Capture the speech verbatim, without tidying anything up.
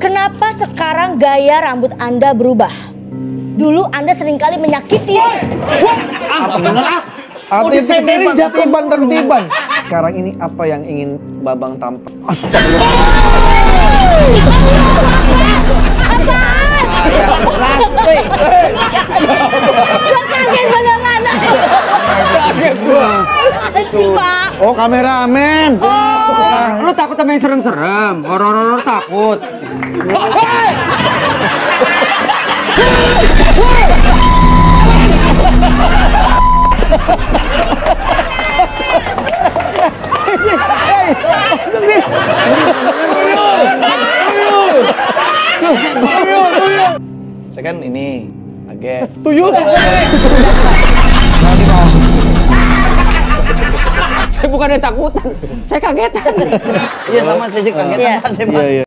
kenapa sekarang gaya rambut Anda berubah? Dulu Anda seringkali menyakiti. Apa bener ah? Hati tertiban, tertiban, tertiban. Sekarang ini apa yang ingin Babang tampak? Gua kaget beneran. Kaget gua. Si Pak. Oh, kameramen. Lu takut sama yang serem-serem? Horor-horor takut. Saya kan ini kaget. Tuyul. Saya bukannya takutan, saya kagetan. Iya sama saya juga kagetan Pak. Saya, Pak.